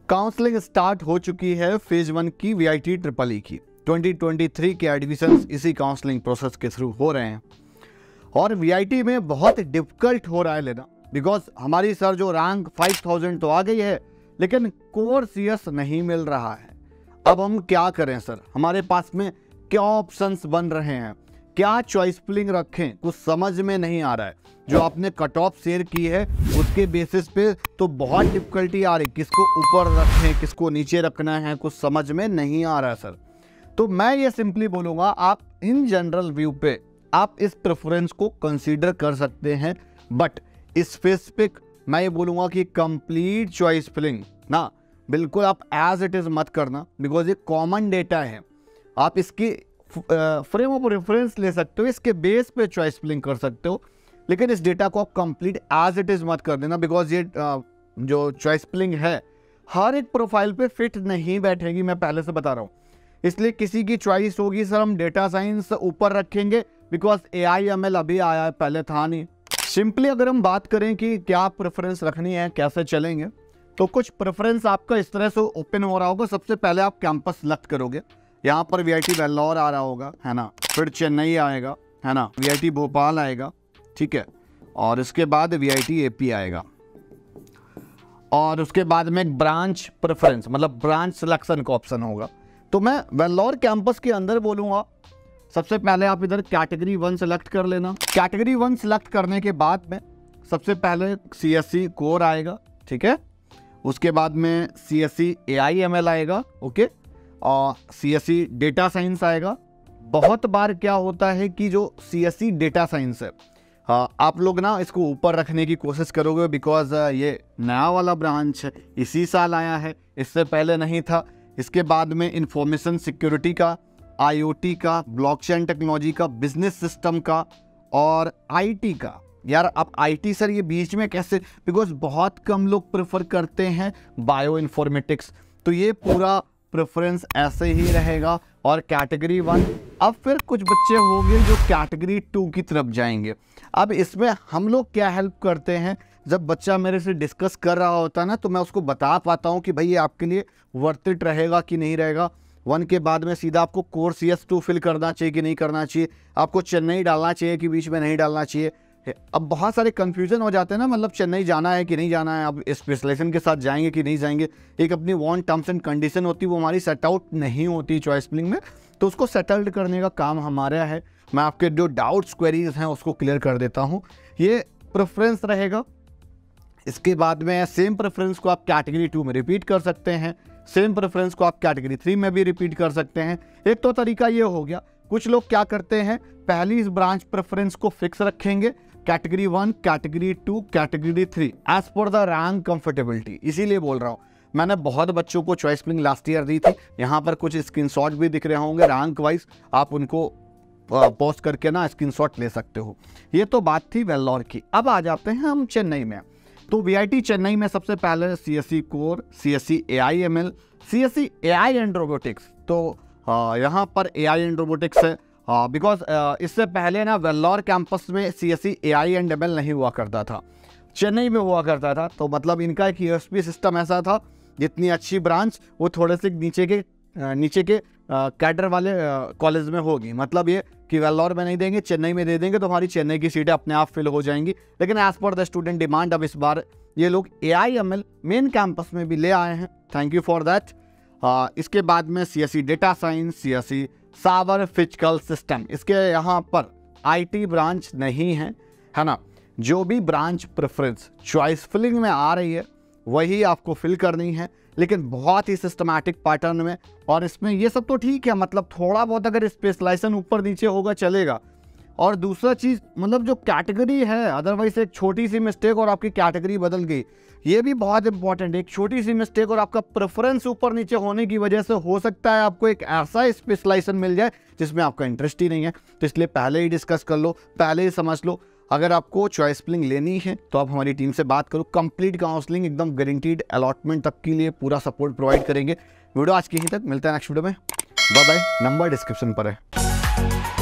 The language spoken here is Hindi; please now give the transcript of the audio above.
काउंसलिंग स्टार्ट हो चुकी है फेज 1 की VIT ट्रिपल ई की। 2023 के एडमिशंस इसी काउंसलिंग प्रोसेस के थ्रू हो रहे हैं और VIT में बहुत डिफिकल्ट हो रहा है लेना, बिकॉज हमारी सर जो रैंक 5000 तो आ गई है लेकिन कोर CS नहीं मिल रहा है। अब हम क्या करें सर, हमारे पास में क्या ऑप्शंस बन रहे हैं, क्या चॉइस फिलिंग रखें, कुछ समझ में नहीं आ रहा है। जो आपने कट ऑफ शेयर की है उसके बेसिस पे तो बहुत डिफिकल्टी आ रही, किसको ऊपर रखें किसको नीचे रखना है कुछ समझ में नहीं आ रहा है सर। तो मैं ये सिंपली बोलूँगा, आप इन जनरल व्यू पे आप इस प्रेफरेंस को कंसीडर कर सकते हैं, बट स्पेसिफिक मैं ये बोलूँगा कि कंप्लीट चॉइस फिलिंग ना बिल्कुल आप एज इट इज़ मत करना, बिकॉज ये कॉमन डेटा है। आप इसकी फ्रेम ऑफ रेफरेंस ले सकते हो, इसके बेस पे चॉइस फिलिंग कर सकते हो, लेकिन इस डेटा को आप कंप्लीट एज इट इज़ मत कर देना, बिकॉज ये जो चॉइस फिलिंग है हर एक प्रोफाइल पे फिट नहीं बैठेगी, मैं पहले से बता रहा हूँ। इसलिए किसी की चॉइस होगी सर हम डेटा साइंस ऊपर रखेंगे बिकॉज AI/ML अभी आया है, पहले था नहीं। सिंपली अगर हम बात करें कि क्या प्रेफरेंस रखनी है कैसे चलेंगे, तो कुछ प्रेफरेंस आपका इस तरह से ओपन हो रहा होगा। सबसे पहले आप कैंपस सेलेक्ट करोगे, यहाँ पर VIT वेल्लोर आ रहा होगा, है ना, फिर चेन्नई आएगा, है ना, VIT भोपाल आएगा, ठीक है, और इसके बाद VIT AP आएगा, और उसके बाद में एक ब्रांच प्रेफरेंस मतलब ब्रांच सिलेक्शन का ऑप्शन होगा। तो मैं वेल्लोर कैंपस के अंदर बोलूँगा सबसे पहले आप इधर कैटेगरी 1 सेलेक्ट कर लेना। कैटेगरी 1 सेलेक्ट करने के बाद में सबसे पहले CSE कोर आएगा, ठीक है, उसके बाद में CSE AI/ML आएगा, ओके, और CSE डेटा साइंस आएगा। बहुत बार क्या होता है कि जो CSE डेटा साइंस है आप लोग ना इसको ऊपर रखने की कोशिश करोगे, बिकॉज ये नया वाला ब्रांच है, इसी साल आया है, इससे पहले नहीं था। इसके बाद में इंफॉर्मेशन सिक्योरिटी का, IoT का, ब्लॉकचेन टेक्नोलॉजी का, बिजनेस सिस्टम का और IT का। यार अब IT सर ये बीच में कैसे, बिकॉज बहुत कम लोग प्रेफर करते हैं बायो इन्फॉर्मेटिक्स, तो ये पूरा प्रेफरेंस ऐसे ही रहेगा। और कैटेगरी 1, अब फिर कुछ बच्चे होंगे जो कैटेगरी 2 की तरफ जाएंगे। अब इसमें हम लोग क्या हेल्प करते हैं, जब बच्चा मेरे से डिस्कस कर रहा होता है ना, तो मैं उसको बता पाता हूँ कि भाई ये आपके लिए वर्थ इट रहेगा कि नहीं रहेगा। 1 के बाद में सीधा आपको कोर CS2 फिल करना चाहिए कि नहीं करना चाहिए, आपको चेन्नई डालना चाहिए कि बीच में नहीं डालना चाहिए। अब बहुत सारे कन्फ्यूजन हो जाते हैं ना, मतलब चेन्नई जाना है कि नहीं जाना है, अब स्पेशलाइजेशन के साथ जाएंगे कि नहीं जाएंगे। एक अपनी वन टर्म्स एंड कंडीशन होती है, वो हमारी सेट आउट नहीं होती चॉइस फिलिंग में, तो उसको सेटल्ड करने का काम हमारा है। मैं आपके जो डाउट्स क्वेरीज हैं उसको क्लियर कर देता हूँ। ये प्रेफरेंस रहेगा। इसके बाद में सेम प्रेफरेंस को आप कैटेगरी 2 में रिपीट कर सकते हैं, सेम प्रेफरेंस को आप कैटेगरी 3 में भी रिपीट कर सकते हैं। एक तो तरीका ये हो गया। कुछ लोग क्या करते हैं, पहली इस ब्रांच प्रेफरेंस को फिक्स रखेंगे, category 1, category 2, category 3 as per the rank comfortability. इसीलिए बोल रहा हूँ, मैंने बहुत बच्चों को चॉइस फिलिंग लास्ट ईयर दी थी। यहाँ पर कुछ स्क्रीनशॉट भी दिख रहे होंगे रैंक वाइज, आप उनको पोस्ट करके ना स्क्रीनशॉट ले सकते हो। ये तो बात थी वेल्लोर की। अब आ जाते हैं हम चेन्नई में। तो VIT चेन्नई में सबसे पहले CSE core, CSE AI/ML, CSE AI and robotics. तो यहाँ पर AI एंड रोबोटिक्स है, बिकॉज इससे पहले ना वेल्लोर कैंपस में CSE AI एंड ML नहीं हुआ करता था, चेन्नई में हुआ करता था। तो मतलब इनका एक USP सिस्टम ऐसा था, जितनी अच्छी ब्रांच वो थोड़े से नीचे के कैडर वाले कॉलेज में होगी। मतलब ये कि वेल्लोर में नहीं देंगे, चेन्नई में दे देंगे, तो हमारी चेन्नई की सीटें अपने आप फिल हो जाएंगी। लेकिन as per the student demand अब इस बार ये लोग AI/ML मेन कैंपस में भी ले आए हैं, थैंक यू फॉर दैट। इसके बाद में CSE data science, CSE cyber physical system. इसके यहाँ पर IT ब्रांच नहीं है, है ना। जो भी ब्रांच प्रेफरेंस चॉइस फिलिंग में आ रही है वही आपको फिल करनी है, लेकिन बहुत ही सिस्टमैटिक पैटर्न में। और इसमें ये सब तो ठीक है, मतलब थोड़ा बहुत अगर स्पेशलाइजेशन ऊपर नीचे होगा चलेगा। और दूसरा चीज़, मतलब जो कैटेगरी है, अदरवाइज एक छोटी सी मिस्टेक और आपकी कैटेगरी बदल गई, ये भी बहुत इंपॉर्टेंट है। एक छोटी सी मिस्टेक और आपका प्रेफरेंस ऊपर नीचे होने की वजह से हो सकता है आपको एक ऐसा स्पेशलाइजेशन मिल जाए जिसमें आपका इंटरेस्ट ही नहीं है। तो इसलिए पहले ही डिस्कस कर लो, पहले ही समझ लो। अगर आपको चॉइस फिलिंग लेनी है तो आप हमारी टीम से बात करो, कंप्लीट काउंसलिंग एकदम गारंटीड, अलॉटमेंट तक के लिए पूरा सपोर्ट प्रोवाइड करेंगे। वीडियो आज की ही तक, मिलते हैं नेक्स्ट वीडियो में, बाय बाय। नंबर डिस्क्रिप्शन पर है।